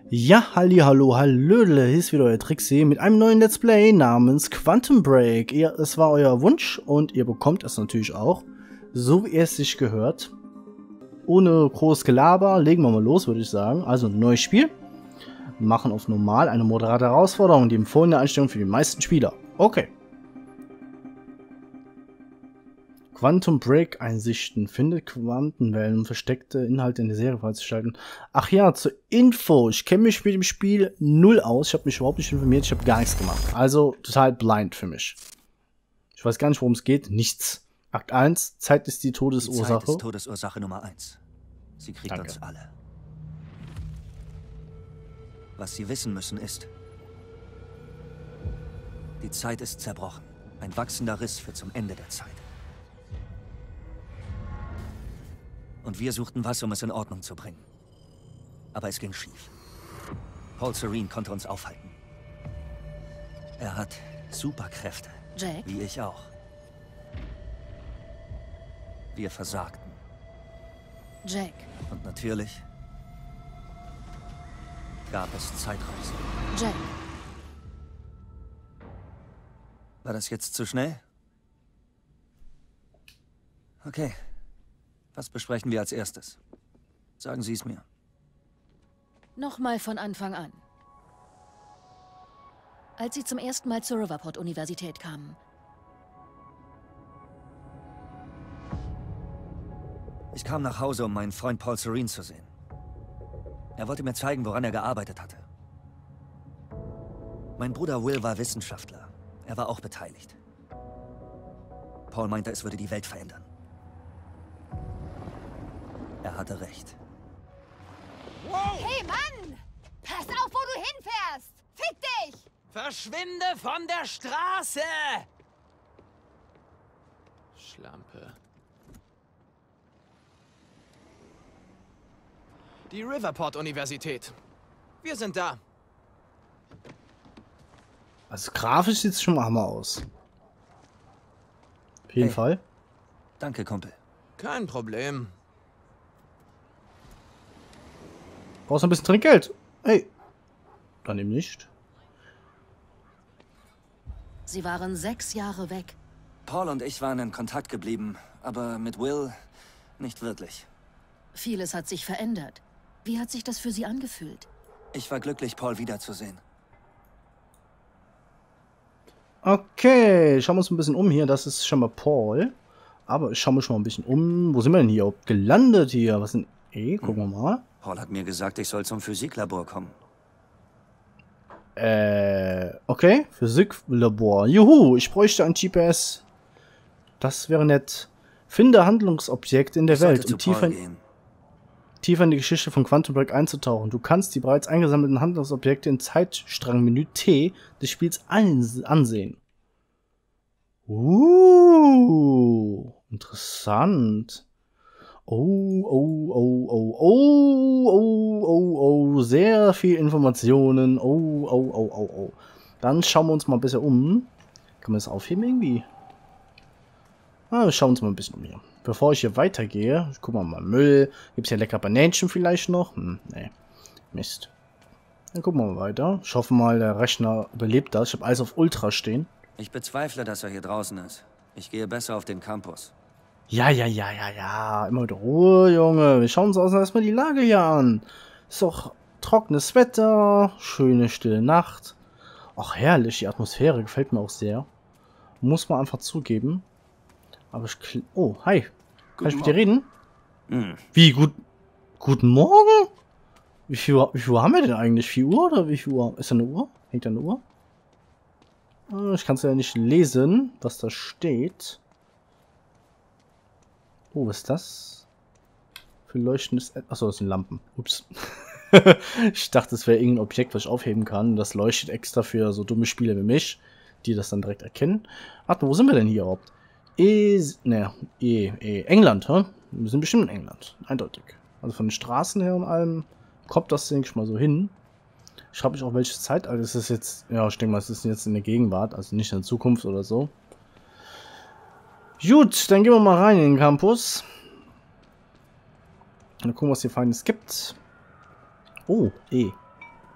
Ja, hallo, hallöle, hier ist wieder euer Trixie mit einem neuen Let's Play namens Quantum Break. Es war euer Wunsch und ihr bekommt es natürlich auch, so wie es sich gehört. Ohne großes Gelaber, legen wir mal los, würde ich sagen. Also ein neues Spiel. Wir machen auf normal eine moderate Herausforderung, die empfohlene Einstellung für die meisten Spieler. Okay. Quantum Break Einsichten. Findet Quantenwellen und versteckte Inhalte in der Serie freizuschalten. Ach ja, zur Info. Ich kenne mich mit dem Spiel null aus. Ich habe mich überhaupt nicht informiert. Ich habe gar nichts gemacht. Also total blind für mich. Ich weiß gar nicht, worum es geht. Nichts. Akt 1. Zeit ist die Todesursache. Die Zeit ist Todesursache Nummer 1. Sie kriegt uns alle. Was Sie wissen müssen ist, die Zeit ist zerbrochen. Ein wachsender Riss führt zum Ende der Zeit. Und wir suchten was, um es in Ordnung zu bringen. Aber es ging schief. Paul Serene konnte uns aufhalten. Er hat Superkräfte. Jack? Wie ich auch. Wir versagten. Jack. Und natürlich gab es Zeitreisen. Jack. War das jetzt zu schnell? Okay. Was besprechen wir als erstes? Sagen Sie es mir. Nochmal von Anfang an. Als Sie zum ersten Mal zur Riverport-Universität kamen. Ich kam nach Hause, um meinen Freund Paul Serene zu sehen. Er wollte mir zeigen, woran er gearbeitet hatte. Mein Bruder Will war Wissenschaftler. Er war auch beteiligt. Paul meinte, es würde die Welt verändern. Er hatte recht. Wow. Hey, Mann! Pass auf, wo du hinfährst! Fick dich! Verschwinde von der Straße! Schlampe. Die Riverport-Universität. Wir sind da. Also grafisch sieht es schon mal hammer aus. Auf jeden Fall. Danke, Kumpel. Kein Problem. Brauchst du ein bisschen Trinkgeld? Hey. Dann eben nicht. Sie waren 6 Jahre weg. Paul und ich waren in Kontakt geblieben, aber mit Will nicht wirklich. Vieles hat sich verändert. Wie hat sich das für Sie angefühlt? Ich war glücklich, Paul wiederzusehen. Okay, schauen wir uns ein bisschen um hier. Das ist schon mal Paul. Aber ich schaue mich schon mal ein bisschen um. Wo sind wir denn hier? Gelandet hier? Was denn? Gucken wir mal. Paul hat mir gesagt, ich soll zum Physiklabor kommen. Okay. Physiklabor. Juhu, ich bräuchte ein GPS. Das wäre nett. Finde Handlungsobjekte in der Welt, um tiefer in die Geschichte von Quantum Break einzutauchen. Du kannst die bereits eingesammelten Handlungsobjekte im Zeitstrangmenü T des Spiels ansehen. Interessant. Sehr viel Informationen. Dann schauen wir uns mal ein bisschen um. Kann man das aufheben irgendwie? Wir schauen uns mal ein bisschen um hier. Bevor ich hier weitergehe, gucken wir mal Müll. Gibt es hier lecker Bananchen vielleicht noch? Nee. Mist. Dann gucken wir mal weiter. Ich hoffe mal, der Rechner überlebt das. Ich habe alles auf Ultra stehen. Ich bezweifle, dass er hier draußen ist. Ich gehe besser auf den Campus. Ja. Immer mit Ruhe, Junge. Wir schauen uns erstmal die Lage hier an. Ist doch trockenes Wetter. Schöne, stille Nacht. Ach, herrlich. Die Atmosphäre gefällt mir auch sehr. Muss man einfach zugeben. Aber ich... Oh, hi. Kann ich mit dir reden? Wie, guten Morgen? Wie viel Uhr haben wir denn eigentlich? 4 Uhr oder wie viel Uhr? Ist da eine Uhr? Hängt da eine Uhr? Ich kann es ja nicht lesen, was da steht. Oh, was ist das? Für leuchtendes... Achso, das sind Lampen. Ups. Ich dachte, es wäre irgendein Objekt, was ich aufheben kann. Das leuchtet extra für so dumme Spieler wie mich, die das dann direkt erkennen. Warte, wo sind wir denn hier überhaupt? England, hä? Wir sind bestimmt in England. Eindeutig. Also von den Straßen her und allem kommt das, denke ich mal, so hin. Ich frage mich auch, welche Zeit. Also es ist jetzt, ja, ich denke mal, es ist jetzt in der Gegenwart, also nicht in der Zukunft oder so. Gut, dann gehen wir mal rein in den Campus. Dann gucken, was hier Feines gibt. Oh,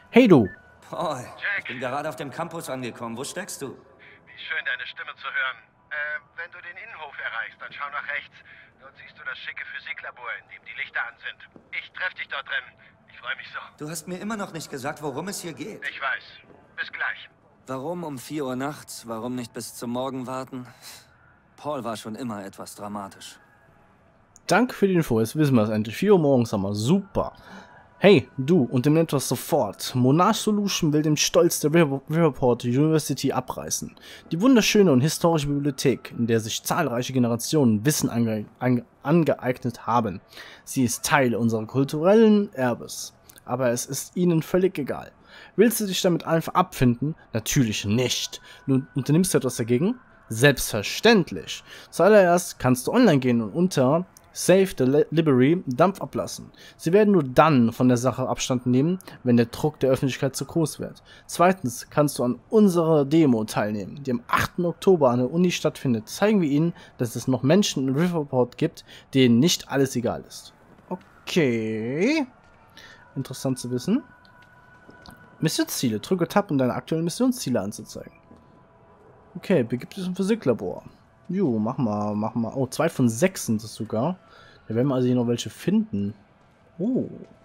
Hey du. Paul, ich bin gerade auf dem Campus angekommen. Wo steckst du? Wie schön, deine Stimme zu hören. Wenn du den Innenhof erreichst, dann schau nach rechts. Dort siehst du das schicke Physiklabor, in dem die Lichter an sind. Ich treffe dich dort drin. Ich freue mich so. Du hast mir immer noch nicht gesagt, worum es hier geht. Ich weiß. Bis gleich. Warum um 4 Uhr nachts? Warum nicht bis zum Morgen warten? Paul war schon immer etwas dramatisch. Danke für die Info, jetzt wissen wir es endlich. 4 Uhr morgens haben wir. Super. Hey, du, unternehmt das sofort. Monarch Solution will den Stolz der Riverport University abreißen. Die wunderschöne und historische Bibliothek, in der sich zahlreiche Generationen Wissen angeeignet haben. Sie ist Teil unseres kulturellen Erbes. Aber es ist ihnen völlig egal. Willst du dich damit einfach abfinden? Natürlich nicht. Nun unternimmst du etwas dagegen? Selbstverständlich. Zuallererst kannst du online gehen und unter Save the Library Dampf ablassen. Sie werden nur dann von der Sache Abstand nehmen, wenn der Druck der Öffentlichkeit zu groß wird. Zweitens kannst du an unserer Demo teilnehmen, die am 8. Oktober an der Uni stattfindet. Zeigen wir ihnen, dass es noch Menschen in Riverport gibt, denen nicht alles egal ist. Okay. Interessant zu wissen. Missionsziele. Drücke Tab, um deine aktuellen Missionsziele anzuzeigen. Okay, begib dich im Physiklabor. Jo, mach mal. Oh, 2 von 6 sind es sogar. Da werden wir also hier noch welche finden. Oh.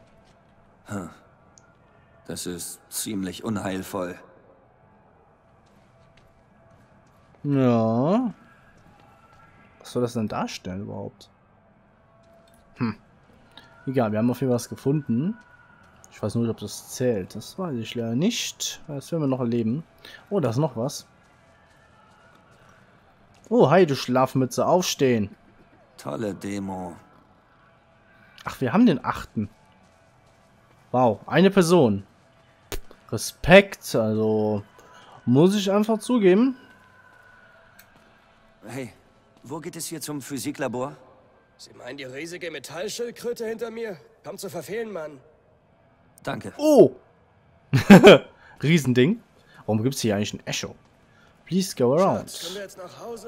Das ist ziemlich unheilvoll. Ja. Was soll das denn darstellen überhaupt? Egal, wir haben auf jeden Fall was gefunden. Ich weiß nur nicht, ob das zählt. Das weiß ich leider nicht. Das werden wir noch erleben. Oh, da ist noch was. Oh, hi, du Schlafmütze, aufstehen. Tolle Demo. Ach, wir haben den 8. Wow, eine Person. Respekt, also muss ich einfach zugeben. Hey, wo geht es hier zum Physiklabor? Sie meinen die riesige Metallschildkröte hinter mir? Kaum zu verfehlen, Mann. Danke. Oh! Riesending. Warum gibt es hier eigentlich ein Echo? Please go around. Schatz, können wir jetzt nach Hause?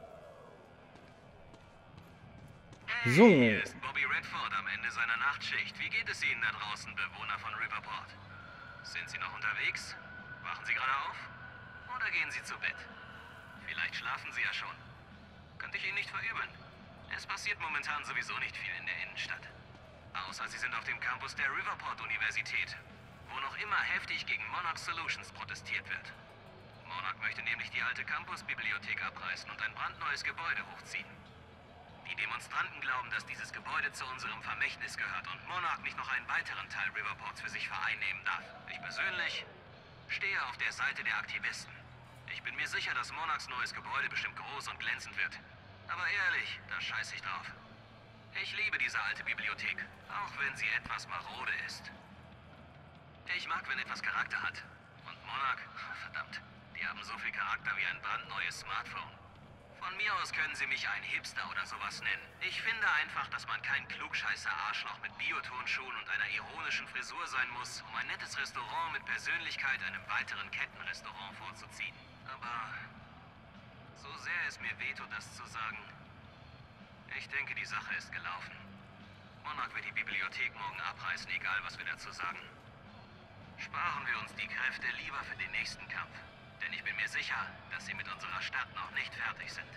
So. Hier ist Bobby Redford am Ende seiner Nachtschicht. Wie geht es Ihnen da draußen, Bewohner von Riverport? Sind Sie noch unterwegs? Wachen Sie gerade auf? Oder gehen Sie zu Bett? Vielleicht schlafen Sie ja schon. Könnte ich Ihnen nicht verübeln. Es passiert momentan sowieso nicht viel in der Innenstadt. Außer Sie sind auf dem Campus der Riverport-Universität, wo noch immer heftig gegen Monarch Solutions protestiert wird. Monarch möchte nämlich die alte Campus-Bibliothek abreißen und ein brandneues Gebäude hochziehen. Die Demonstranten glauben, dass dieses Gebäude zu unserem Vermächtnis gehört und Monarch nicht noch einen weiteren Teil Riverports für sich vereinnehmen darf. Ich persönlich stehe auf der Seite der Aktivisten. Ich bin mir sicher, dass Monarchs neues Gebäude bestimmt groß und glänzend wird. Aber ehrlich, da scheiße ich drauf. Ich liebe diese alte Bibliothek, auch wenn sie etwas marode ist. Ich mag, wenn etwas Charakter hat. Und Monarch, verdammt, die haben so viel Charakter wie ein brandneues Smartphone. Von mir aus können sie mich einen Hipster oder sowas nennen. Ich finde einfach, dass man kein klugscheißer Arschloch mit Biotonschuhen und einer ironischen Frisur sein muss, um ein nettes Restaurant mit Persönlichkeit einem weiteren Kettenrestaurant vorzuziehen. Aber so sehr es mir wehtut, das zu sagen, ich denke, die Sache ist gelaufen. Monarch wird die Bibliothek morgen abreißen, egal was wir dazu sagen. Sparen wir uns die Kräfte lieber für den nächsten Kampf. Denn ich bin mir sicher, dass sie mit unserer Stadt noch nicht fertig sind.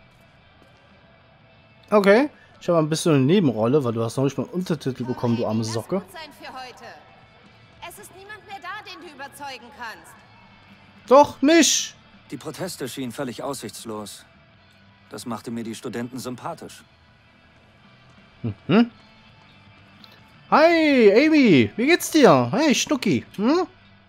Okay. Ich habe ein bisschen eine Nebenrolle, weil du hast noch nicht mal einen Untertitel bekommen, du arme Socke. Das muss sein für heute. Es ist niemand mehr da, den du überzeugen kannst. Doch, mich! Die Proteste schienen völlig aussichtslos. Das machte mir die Studenten sympathisch. Mhm. Hi, Amy, wie geht's dir? Hey, Schnucki. Hm?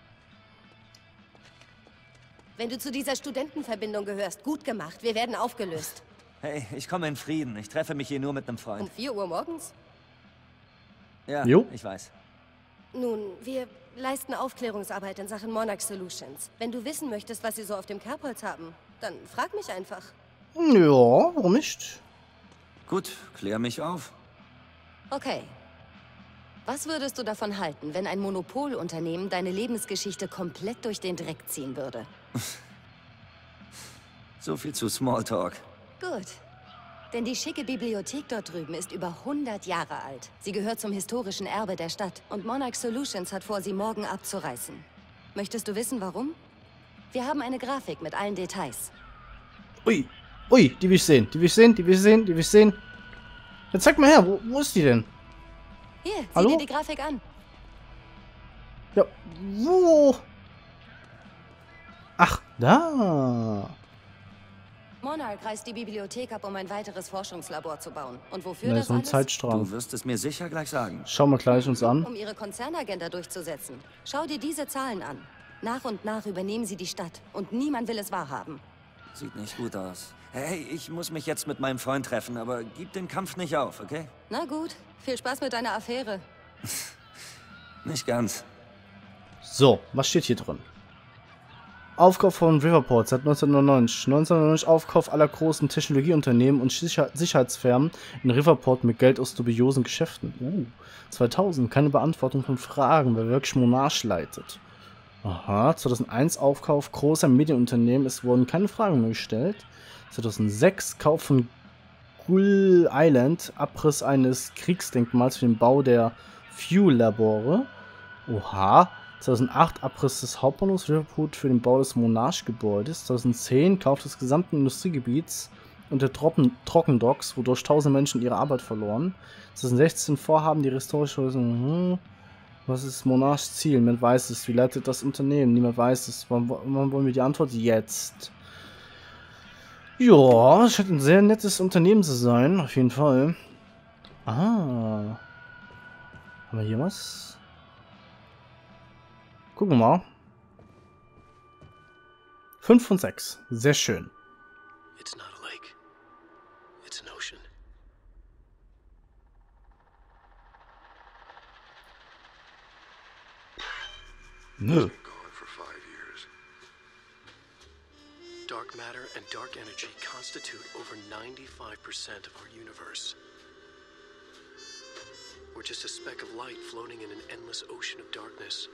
Wenn du zu dieser Studentenverbindung gehörst, gut gemacht. Wir werden aufgelöst. Hey, ich komme in Frieden. Ich treffe mich hier nur mit einem Freund. Um 4 Uhr morgens? Ja, Jo. ich weiß. Nun, wir leisten Aufklärungsarbeit in Sachen Monarch Solutions. Wenn du wissen möchtest, was sie so auf dem Kerbholz haben, dann frag mich einfach. Ja, warum nicht? Gut, klär mich auf. Okay. Was würdest du davon halten, wenn ein Monopolunternehmen deine Lebensgeschichte komplett durch den Dreck ziehen würde? So viel zu Smalltalk. Gut. Denn die schicke Bibliothek dort drüben ist über 100 Jahre alt. Sie gehört zum historischen Erbe der Stadt. Und Monarch Solutions hat vor, sie morgen abzureißen. Möchtest du wissen, warum? Wir haben eine Grafik mit allen Details. Ui, ui, die will ich sehen. Die will ich sehen, die will ich sehen, die will ich sehen. Jetzt zeig mal her, wo ist die denn? Hier, sieh Hallo? dir die Grafik an. Ja, wo? Ach, da. Monarch reißt die Bibliothek ab, um ein weiteres Forschungslabor zu bauen. Und wofür Da das ist so ein alles? Zeitstrahl. Du wirst es mir sicher gleich sagen. Schauen wir gleich uns an. Um ihre Konzernagenda durchzusetzen. Schau dir diese Zahlen an. Nach und nach übernehmen sie die Stadt. Und niemand will es wahrhaben. Sieht nicht gut aus. Hey, ich muss mich jetzt mit meinem Freund treffen, aber gib den Kampf nicht auf, okay? Na gut, viel Spaß mit deiner Affäre. Nicht ganz. So, was steht hier drin? Aufkauf von Riverport seit 1999. 1999 Aufkauf aller großen Technologieunternehmen und Sicherheitsfirmen in Riverport mit Geld aus dubiosen Geschäften. 2000 keine Beantwortung von Fragen, wer wirklich Monarch leitet. Aha, 2001 Aufkauf großer Medienunternehmen, es wurden keine Fragen mehr gestellt. 2006 Kauf von Gull Island, Abriss eines Kriegsdenkmals für den Bau der Fuel-Labore. Oha. 2008 Abriss des Hauptbahnhofs Riverport für den Bau des Monarch-Gebäudes. 2010 Kauf des gesamten Industriegebiets und der Trockendocks, wodurch 1000 Menschen ihre Arbeit verloren. 2016 Vorhaben die historische... Was ist Monarchs Ziel? Niemand weiß es. Wie leitet das Unternehmen? Niemand weiß es. Wann wollen wir die Antwort? Jetzt. Ja, es scheint ein sehr nettes Unternehmen zu sein. Auf jeden Fall. Ah. Haben wir hier was? Gucken wir mal. 5 von 6. Sehr schön. It's not a lake. It's an ocean. Nö. Dark matter and dark energy constitute over 95% of our universe. We're just a speck of light floating in an endless ocean of darkness.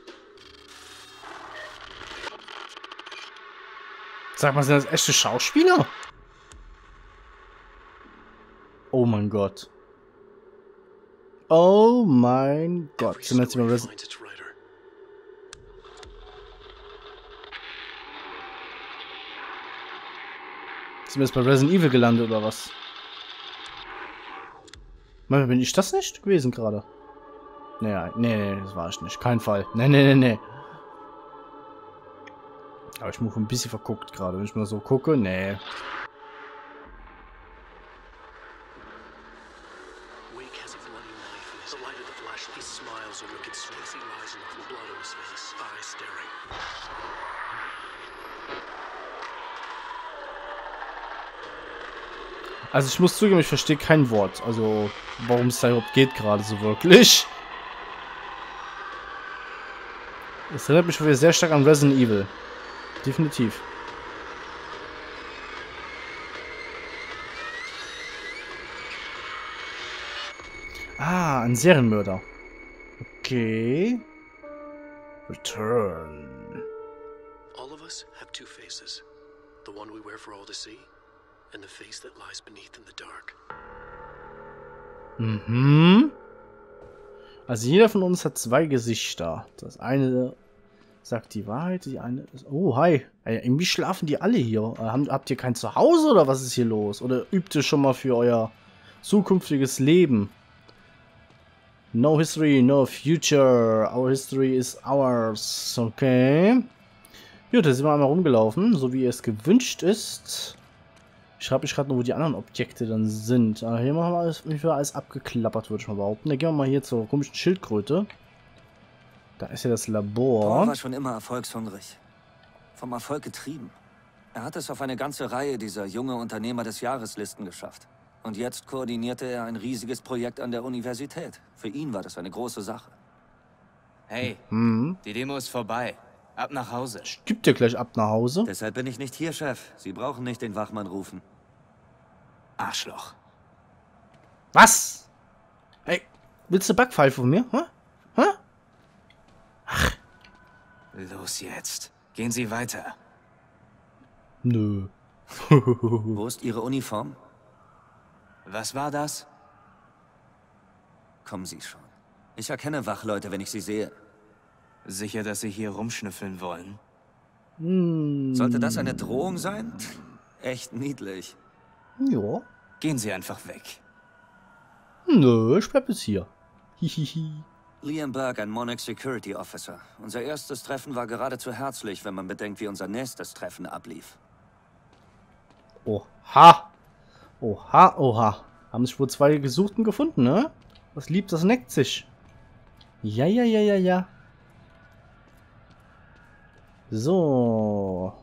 Sag mal, sind das echte Schauspieler? Oh mein Gott. Oh mein Gott. Sind wir jetzt mal Sind wir jetzt bei Resident Evil gelandet oder was? Manchmal bin ich das nicht gewesen gerade. Nee, das war ich nicht. Kein Fall. Nee. Aber ich bin ein bisschen verguckt gerade. Wenn ich mal so gucke, nee. Also ich muss zugeben, ich verstehe kein Wort. Also, warum es da überhaupt geht gerade so wirklich. Das erinnert mich wieder sehr stark an Resident Evil. Definitiv. Ah, ein Serienmörder. Okay. Return. All of us have two faces. The one we wear for all to see. And the face that lies beneath in the dark. Mhm. Also jeder von uns hat zwei Gesichter. Das eine sagt die Wahrheit, die eine ist... Oh, hi. Irgendwie schlafen die alle hier. Habt ihr kein Zuhause oder was ist hier los? Oder übt ihr schon mal für euer zukünftiges Leben? No history, no future. Our history is ours. Okay. Gut, da sind wir einmal rumgelaufen, so wie es gewünscht ist. Ich schreibe mich gerade noch, wo die anderen Objekte dann sind. Aber hier machen wir alles abgeklappert, würde ich mal behaupten. Dann gehen wir mal hier zur komischen Schildkröte. Da ist ja das Labor. Paul war schon immer erfolgshungrig. Vom Erfolg getrieben. Er hat es auf eine ganze Reihe dieser junge Unternehmer des Jahreslisten geschafft. Und jetzt koordinierte er ein riesiges Projekt an der Universität. Für ihn war das eine große Sache. Hey, die Demo ist vorbei. Ab nach Hause. Gibt dir gleich ab nach Hause. Deshalb bin ich nicht hier, Chef. Sie brauchen nicht den Wachmann rufen. Arschloch. Was? Hey, willst du Backpfeife von mir? Hä? Ach. Los jetzt. Gehen Sie weiter. Nö. Wo ist Ihre Uniform? Was war das? Kommen Sie schon. Ich erkenne Wachleute, wenn ich sie sehe. Sicher, dass Sie hier rumschnüffeln wollen? Sollte das eine Drohung sein? Echt niedlich. Ja. Gehen Sie einfach weg. Nö, ich bleib jetzt hier. Hihihi. Liam Burke, ein Monarch Security Officer. Unser erstes Treffen war geradezu herzlich, wenn man bedenkt, wie unser nächstes Treffen ablief. Oha. Oha, oha. Haben sich wohl zwei Gesuchten gefunden, ne? Was liebt, das neckt sich. Ja, ja, ja, ja, ja. So.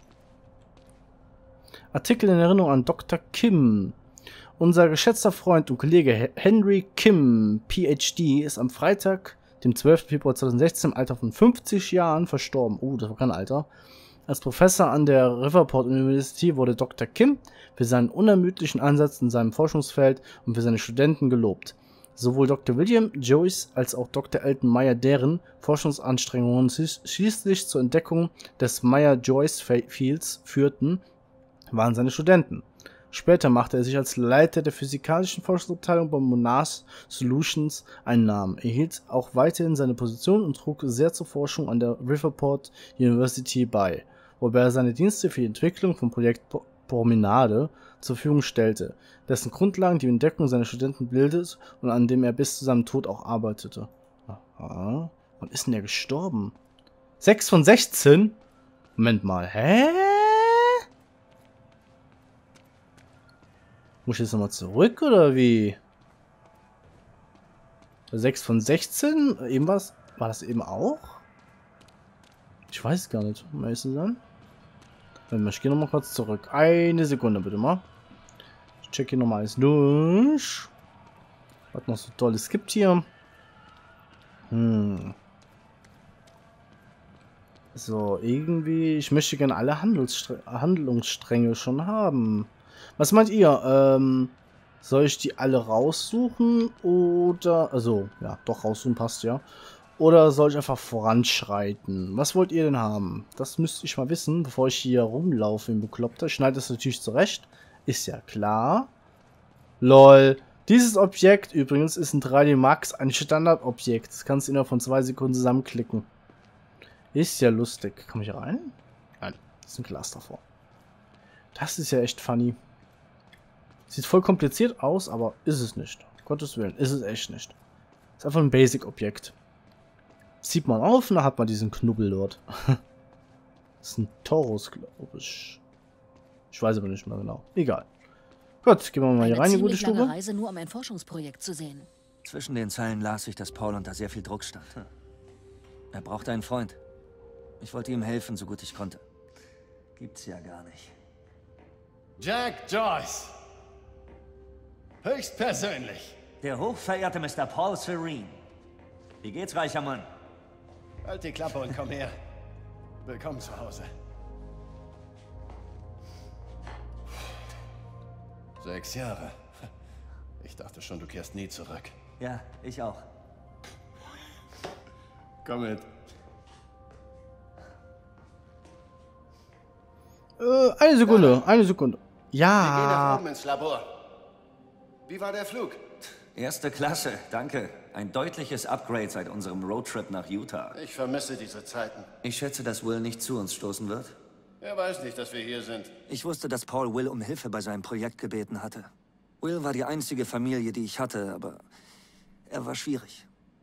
Artikel in Erinnerung an Dr. Kim. Unser geschätzter Freund und Kollege Henry Kim, PhD, ist am Freitag, dem 12. Februar 2016, im Alter von 50 Jahren verstorben. Das war kein Alter. Als Professor an der Riverport University wurde Dr. Kim für seinen unermüdlichen Ansatz in seinem Forschungsfeld und für seine Studenten gelobt. Sowohl Dr. William Joyce als auch Dr. Elton Meyer, deren Forschungsanstrengungen schließlich zur Entdeckung des Meyer-Joyce-Fields führten, waren seine Studenten. Später machte er sich als Leiter der physikalischen Forschungsabteilung bei Monarch Solutions einen Namen, erhielt auch weiterhin seine Position und trug sehr zur Forschung an der Riverport University bei, wobei er seine Dienste für die Entwicklung vom Projekt Promenade zur Verfügung stellte, dessen Grundlagen die Entdeckung seiner Studenten bildet und an dem er bis zu seinem Tod auch arbeitete. Aha. Wann ist denn der gestorben? 6 von 16? Moment mal, hä? Muss ich jetzt nochmal zurück, oder wie? 6 von 16? Eben was? War das eben auch? Ich weiß es gar nicht, um ehrlich zu sein. Ich gehe nochmal kurz zurück. Eine Sekunde bitte mal. Ich check hier nochmal alles durch. Was noch so Tolles gibt hier. So, irgendwie... Ich möchte gerne alle Handlungsstränge schon haben. Was meint ihr? Soll ich die alle raussuchen? Oder... Also, ja, doch, raussuchen passt ja. Oder soll ich einfach voranschreiten? Was wollt ihr denn haben? Das müsste ich mal wissen, bevor ich hier rumlaufe im Bekloppter. Ich schneide das natürlich zurecht. Ist ja klar. LOL. Dieses Objekt übrigens ist ein 3D Max, ein Standardobjekt. Das kannst du innerhalb von 2 Sekunden zusammenklicken. Ist ja lustig. Komme ich hier rein? Nein, das ist ein Glas davor. Das ist ja echt funny. Sieht voll kompliziert aus, aber ist es nicht. Um Gottes Willen, ist es echt nicht. Ist einfach ein Basic-Objekt. Zieht man auf und dann hat man diesen Knubbel dort. Das ist ein Taurus, glaube ich. Ich weiß aber nicht mehr genau. Egal. Gut, gehen wir mal hier rein in die gute Stube. Eine Reise nur um ein Forschungsprojekt zu sehen. Zwischen den Zeilen las ich, dass Paul unter sehr viel Druck stand. Er brauchte einen Freund. Ich wollte ihm helfen, so gut ich konnte. Gibt's ja gar nicht. Jack Joyce. Höchstpersönlich. Der hochverehrte Mr. Paul Serene. Wie geht's, reicher Mann? Halt die Klappe und komm her. Willkommen zu Hause. 6 Jahre. Ich dachte schon, du kehrst nie zurück. Ja, ich auch. Komm mit. Eine Sekunde, eine Sekunde. Ja. Wir gehen nach oben ins Labor. Wie war der Flug? Erste Klasse, danke. Ein deutliches Upgrade seit unserem Roadtrip nach Utah. Ich vermisse diese Zeiten. Ich schätze, dass Will nicht zu uns stoßen wird. Er weiß nicht, dass wir hier sind. Ich wusste, dass Paul Will um Hilfe bei seinem Projekt gebeten hatte. Will war die einzige Familie, die ich hatte, aber er war schwierig.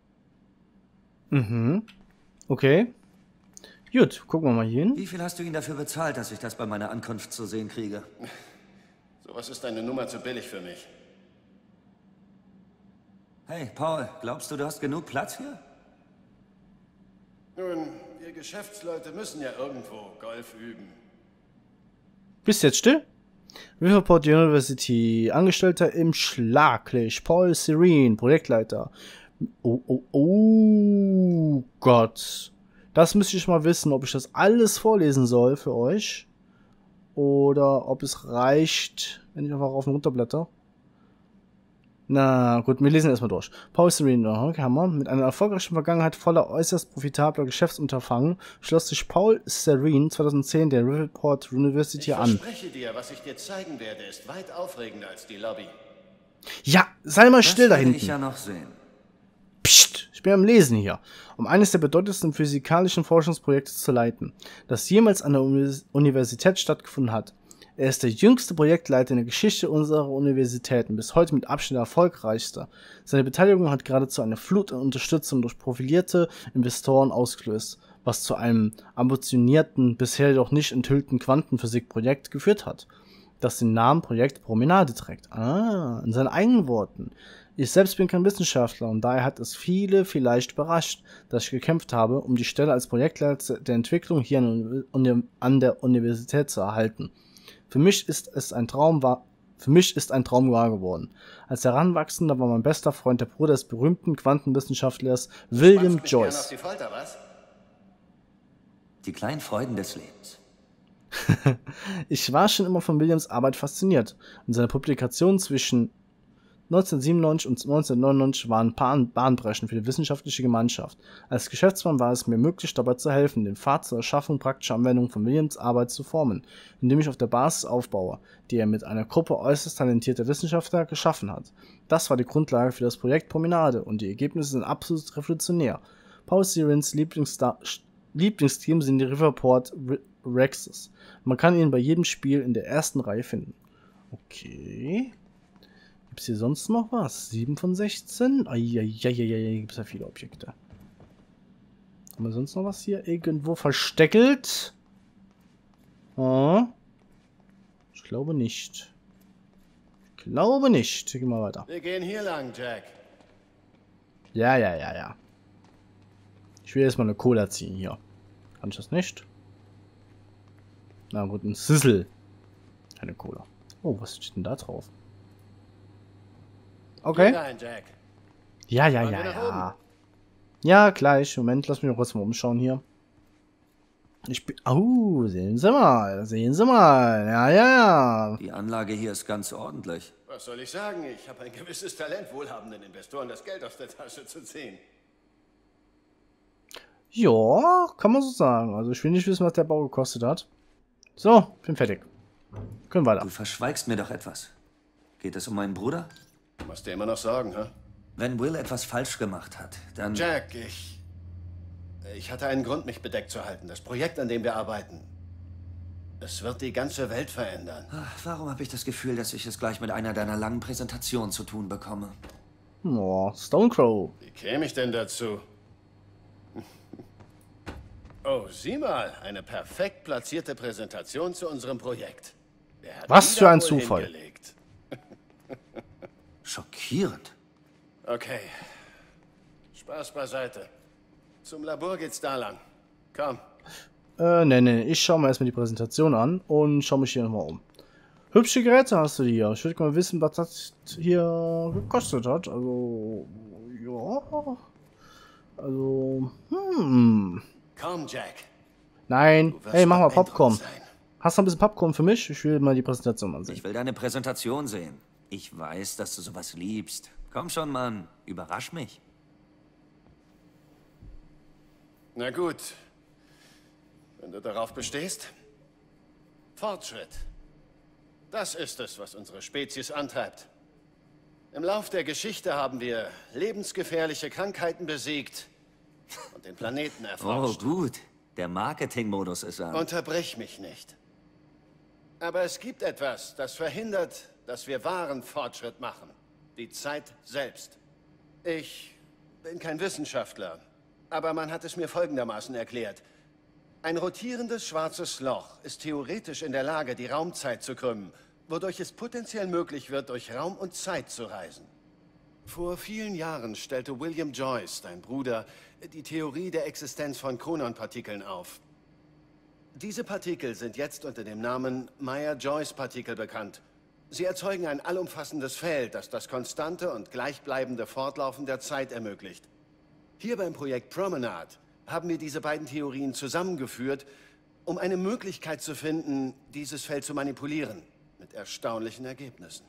Okay. Gut, gucken wir mal hier hin. Wie viel hast du ihn dafür bezahlt, dass ich das bei meiner Ankunft zu sehen kriege? Sowas ist eine Nummer zu billig für mich. Hey, Paul, glaubst du, du hast genug Platz hier? Nun, wir Geschäftsleute müssen ja irgendwo Golf üben. Bist jetzt still? Riverport University, Angestellter im Schlaglicht, Paul Serene, Projektleiter. Oh Gott. Das müsste ich mal wissen, ob ich das alles vorlesen soll für euch. Oder ob es reicht, wenn ich einfach auf und runter blätter. Na gut, wir lesen erstmal durch. Paul Serene, okay, Hammer. Mit einer erfolgreichen Vergangenheit voller äußerst profitabler Geschäftsunterfangen schloss sich Paul Serene 2010 der Riverport University an. Ich verspreche dir, was ich dir zeigen werde, ist weit aufregender als die Lobby. Ja, sei mal still da Das werde hinten. ich ja noch sehen. Psst, ich bin am Lesen hier. Um eines der bedeutendsten physikalischen Forschungsprojekte zu leiten, das jemals an der Universität stattgefunden hat. Er ist der jüngste Projektleiter in der Geschichte unserer Universität und bis heute mit Abstand der erfolgreichste. Seine Beteiligung hat geradezu eine Flut an Unterstützung durch profilierte Investoren ausgelöst, was zu einem ambitionierten, bisher jedoch nicht enthüllten Quantenphysikprojekt geführt hat, das den Namen Projekt Promenade trägt. In seinen eigenen Worten. Ich selbst bin kein Wissenschaftler und daher hat es viele vielleicht überrascht, dass ich gekämpft habe, um die Stelle als Projektleiter der Entwicklung hier an der Universität zu erhalten. Für mich ist ein Traum wahr geworden. Als Heranwachsender war mein bester Freund der Bruder des berühmten Quantenwissenschaftlers William Joyce. Die Folter, was? Die kleinen Freuden des Lebens. Ich war schon immer von Williams Arbeit fasziniert und seine Publikationen zwischen 1997 und 1999 waren bahnbrechend für die wissenschaftliche Gemeinschaft. Als Geschäftsmann war es mir möglich, dabei zu helfen, den Pfad zur Erschaffung praktischer Anwendungen von Williams Arbeit zu formen, indem ich auf der Basis aufbaue, die er mit einer Gruppe äußerst talentierter Wissenschaftler geschaffen hat. Das war die Grundlage für das Projekt Promenade und die Ergebnisse sind absolut revolutionär. Paul Sirens Lieblingsteam sind die Riverport Rexes. Man kann ihn bei jedem Spiel in der ersten Reihe finden. Okay. Gibt es hier sonst noch was? 7 von 16? Eieieiei, gibt es ja viele Objekte. Haben wir sonst noch was hier irgendwo versteckelt? Ich glaube nicht. Ich glaube nicht. Gehen wir weiter. Wir gehen hier lang, Jack. Ja. Ich will erstmal eine Cola ziehen hier. Kann ich das nicht? Na gut, ein Sizzle. Keine Cola. Oh, was steht denn da drauf? Okay. Geh rein, Jack. Ja. Ja, gleich. Moment, lass mich noch kurz mal umschauen hier. Ich bin... Oh, sehen Sie mal. Ja. Die Anlage hier ist ganz ordentlich. Was soll ich sagen? Ich habe ein gewisses Talent, wohlhabenden Investoren das Geld aus der Tasche zu ziehen. Ja, kann man so sagen. Also ich will nicht wissen, was der Bau gekostet hat. So, bin fertig. Können weiter. Du verschweigst mir doch etwas. Geht es um meinen Bruder? Du musst dir immer noch sorgen, hä? Wenn Will etwas falsch gemacht hat, dann... Jack, ich hatte einen Grund, mich bedeckt zu halten. Das Projekt, an dem wir arbeiten. Es wird die ganze Welt verändern. Warum habe ich das Gefühl, dass ich es gleich mit einer deiner langen Präsentationen zu tun bekomme? Oh, Stonecrow. Wie käme ich denn dazu? Oh, sieh mal. Eine perfekt platzierte Präsentation zu unserem Projekt. Was für ein Zufall. Hingelegt? Schockierend. Okay. Spaß beiseite. Zum Labor geht's da lang. Komm. Nee. Ich schaue mir erstmal die Präsentation an und schaue mich hier nochmal um. Hübsche Geräte hast du hier. Ich würde mal wissen, was das hier gekostet hat. Also, ja. Also, Komm, Jack. Nein. Hey, mach mal Popcorn. Hast du ein bisschen Popcorn für mich? Ich will mal die Präsentation ansehen. Ich will deine Präsentation sehen. Ich weiß, dass du sowas liebst. Komm schon, Mann. Überrasch mich. Na gut. Wenn du darauf bestehst. Fortschritt. Das ist es, was unsere Spezies antreibt. Im Lauf der Geschichte haben wir lebensgefährliche Krankheiten besiegt und den Planeten erforscht. Oh, gut. Der Marketingmodus ist an. Unterbrich mich nicht. Aber es gibt etwas, das verhindert, dass wir wahren Fortschritt machen. Die Zeit selbst. Ich bin kein Wissenschaftler, aber man hat es mir folgendermaßen erklärt. Ein rotierendes schwarzes Loch ist theoretisch in der Lage, die Raumzeit zu krümmen, wodurch es potenziell möglich wird, durch Raum und Zeit zu reisen. Vor vielen Jahren stellte William Joyce, dein Bruder, die Theorie der Existenz von Konon-Partikeln auf. Diese Partikel sind jetzt unter dem Namen Meyer-Joyce-Partikel bekannt. Sie erzeugen ein allumfassendes Feld, das das konstante und gleichbleibende Fortlaufen der Zeit ermöglicht. Hier beim Projekt Promenade haben wir diese beiden Theorien zusammengeführt, um eine Möglichkeit zu finden, dieses Feld zu manipulieren. Mit erstaunlichen Ergebnissen.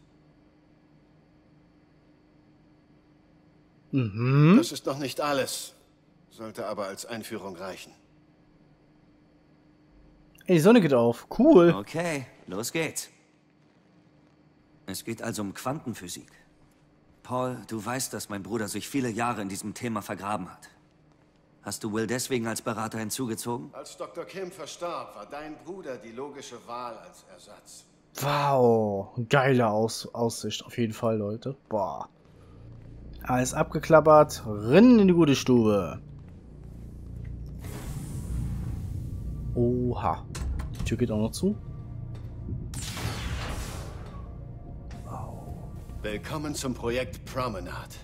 Das ist noch nicht alles. Sollte aber als Einführung reichen. Ey, die Sonne geht auf. Cool. Okay, los geht's. Es geht also um Quantenphysik. Paul, du weißt, dass mein Bruder sich viele Jahre in diesem Thema vergraben hat. Hast du Will deswegen als Berater hinzugezogen? Als Dr. Kim verstarb, war dein Bruder die logische Wahl als Ersatz. Wow, geile Aussicht auf jeden Fall, Leute. Boah. Alles abgeklappert, rennen in die gute Stube. Oha. Die Tür geht auch noch zu. Willkommen zum Projekt Promenade.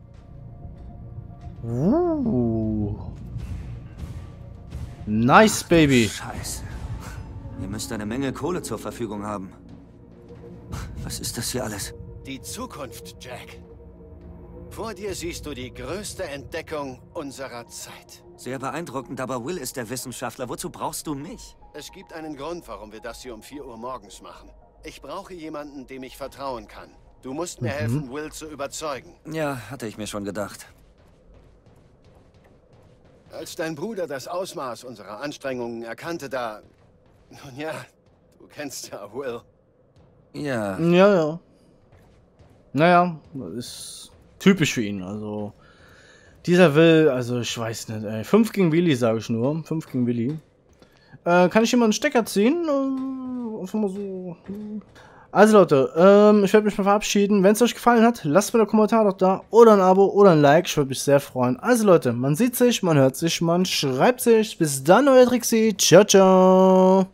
Nice, Baby. Scheiße. Ihr müsst eine Menge Kohle zur Verfügung haben. Was ist das hier alles? Die Zukunft, Jack. Vor dir siehst du die größte Entdeckung unserer Zeit. Sehr beeindruckend, aber Will ist der Wissenschaftler. Wozu brauchst du mich? Es gibt einen Grund, warum wir das hier um 4 Uhr morgens machen. Ich brauche jemanden, dem ich vertrauen kann. Du musst mir helfen, Will zu überzeugen. Ja, hatte ich mir schon gedacht. Als dein Bruder das Ausmaß unserer Anstrengungen erkannte, da... Nun ja, du kennst ja Will. Ja. Ja. Naja, das ist typisch für ihn. Also, dieser Will, also ich weiß nicht, ey. 5 gegen Willi, sage ich nur. 5 gegen Willi. Kann ich hier mal einen Stecker ziehen? Einfach mal so... Also Leute, ich werde mich mal verabschieden. Wenn es euch gefallen hat, lasst mir einen Kommentar doch da oder ein Abo oder ein Like. Ich würde mich sehr freuen. Also Leute, man sieht sich, man hört sich, man schreibt sich. Bis dann, euer Trixie. Ciao, ciao.